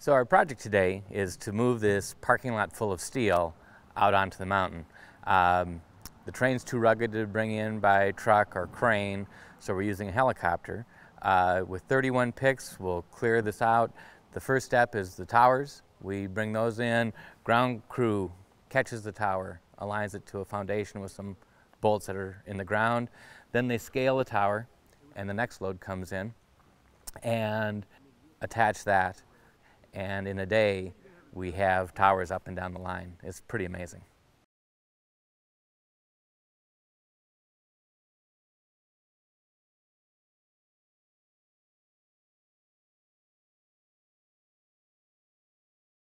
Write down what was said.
So our project today is to move this parking lot full of steel out onto the mountain. The train's too rugged to bring in by truck or crane, so we're using a helicopter. With 31 picks, we'll clear this out. The first step is the towers. We bring those in. Ground crew catches the tower, aligns it to a foundation with some bolts that are in the ground. Then they scale the tower, and the next load comes in and attach that. And in a day, we have towers up and down the line. It's pretty amazing.